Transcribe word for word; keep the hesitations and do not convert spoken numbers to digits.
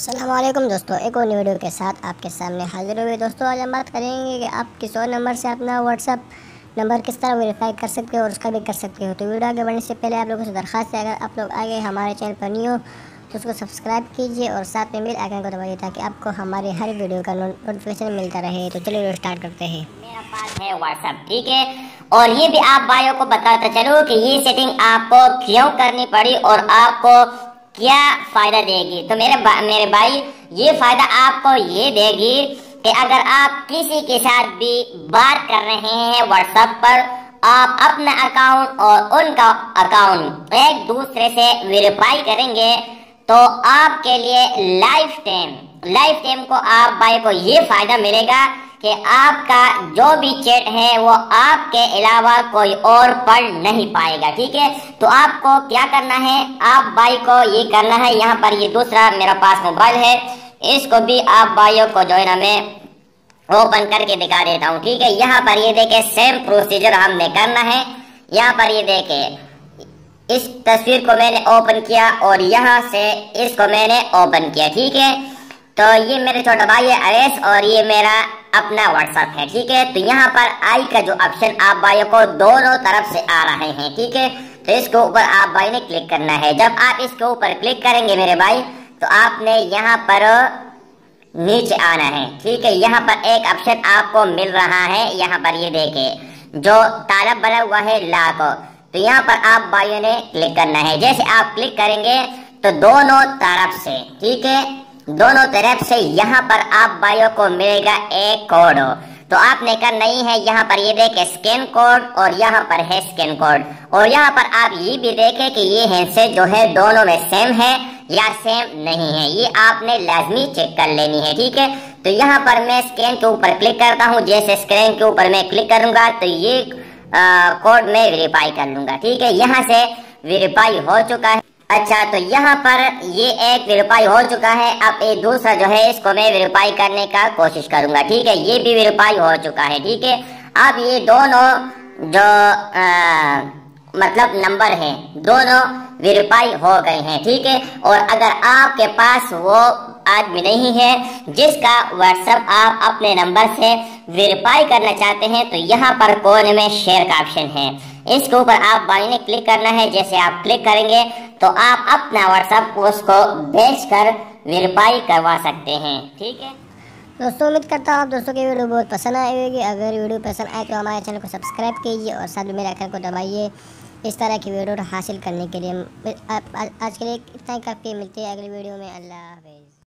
अस्सलाम वालेकुम दोस्तों, एक और न्यू वीडियो के साथ आपके सामने हाजिर हुए। दोस्तों आज हम बात करेंगे कि आप किस और नंबर से अपना व्हाट्सअप नंबर किस तरह वेरीफाई कर सकते हो और उसका भी कर सकते हो। तो वीडियो आगे बढ़ने से पहले आप लोगों से दरख्वास्त है, अगर आप लोग आगे हमारे चैनल पर न्यू हो तो उसको सब्सक्राइब कीजिए और साथ में बेल आइकन को दबाइए ताकि आपको हमारी हर वीडियो का नोटिफिकेशन मिलता रहे। तो चलिए वीडियो स्टार्ट करते हैं। मेरा पास है व्हाट्सएप, ठीक है। और ये भी आप भाइयों को बताता चलो कि ये सेटिंग आपको क्यों करनी पड़ी और आपको क्या फायदा देगी। तो मेरे बा, मेरे भाई ये फायदा आपको ये देगी कि अगर आप किसी के साथ भी बात कर रहे हैं व्हाट्सएप पर, आप अपना अकाउंट और उनका अकाउंट एक दूसरे से वेरीफाई करेंगे तो आपके लिए लाइफ टाइम लाइफ टाइम को आप भाई को ये फायदा मिलेगा कि आपका जो भी चैट है वो आपके अलावा कोई और पढ़ नहीं पाएगा, ठीक है। तो आपको क्या करना है, आप भाई को ये करना है, यहाँ पर ये दूसरा मेरा पास मोबाइल है, इसको भी आप भाइयों को जो है ना मैं ओपन करके दिखा देता हूँ, ठीक है। यहाँ पर ये देखे सेम प्रोसीजर हमने करना है। यहाँ पर ये देखे इस तस्वीर को मैंने ओपन किया और यहाँ से इसको मैंने ओपन किया, ठीक है। तो ये मेरे छोटा भाई है अरेस और ये मेरा अपना व्हाट्सएप है, ठीक है। तो यहाँ पर आई का जो ऑप्शन आप भाइयों को दोनों तरफ से आ रहे हैं, ठीक है। तो इसके ऊपर आप भाई ने क्लिक करना है। जब आप इसके ऊपर क्लिक करेंगे मेरे भाई तो आपने यहाँ पर नीचे आना है, ठीक है। यहाँ पर एक ऑप्शन आपको मिल रहा है, यहाँ पर ये देखे जो ताला बना हुआ है लाख, तो यहाँ पर आप भाइयों ने क्लिक करना है। जैसे आप क्लिक करेंगे तो दोनों तरफ से, ठीक है, दोनों तरफ से यहाँ पर आप भाइयों को मिलेगा एक कोड। तो आपने करना नहीं है, यहाँ पर ये देखे स्कैन कोड और यहाँ पर है स्कैन कोड। और यहाँ पर आप ये भी देखें कि ये हैंडसेट जो है दोनों में सेम है या सेम नहीं है, ये आपने लाजमी चेक कर लेनी है, ठीक है। तो यहाँ पर मैं स्कैन के ऊपर क्लिक करता हूँ। जैसे स्कैन के ऊपर मैं क्लिक करूंगा तो ये कोड में वेरीफाई कर लूंगा, ठीक है। यहाँ से वेरीफाई हो चुका है। अच्छा, तो यहाँ पर ये एक वेरीफाई हो चुका है। अब एक दूसरा जो है इसको मैं वेरीफाई करने का कोशिश करूंगा, ठीक है। ये भी वेरीफाई हो चुका है, ठीक है। अब ये दोनों जो आ, मतलब नंबर हैं दोनों वेरीफाई हो गए हैं, ठीक है। और अगर आपके पास वो आदमी नहीं है जिसका व्हाट्सएप आप अपने नंबर से वेरीफाई करना चाहते हैं तो यहाँ पर कोने में शेयर का ऑप्शन है, इसके ऊपर आप भाई ने क्लिक करना है। जैसे आप क्लिक करेंगे तो आप अपना व्हाट्सएप उसको भेजकर वेरीफाई करवा सकते हैं, ठीक है। दोस्तों उम्मीद करता हूँ आप दोस्तों की वीडियो बहुत पसंद आई होगी। अगर वीडियो पसंद आए तो हमारे चैनल को सब्सक्राइब कीजिए और साथ में मेरे आइकन को दबाइए इस तरह की वीडियो हासिल करने के लिए। आज के लिए इतना ही काफ़ी, मिलती है अगली वीडियो में। अल्लाह हाफ़िज़।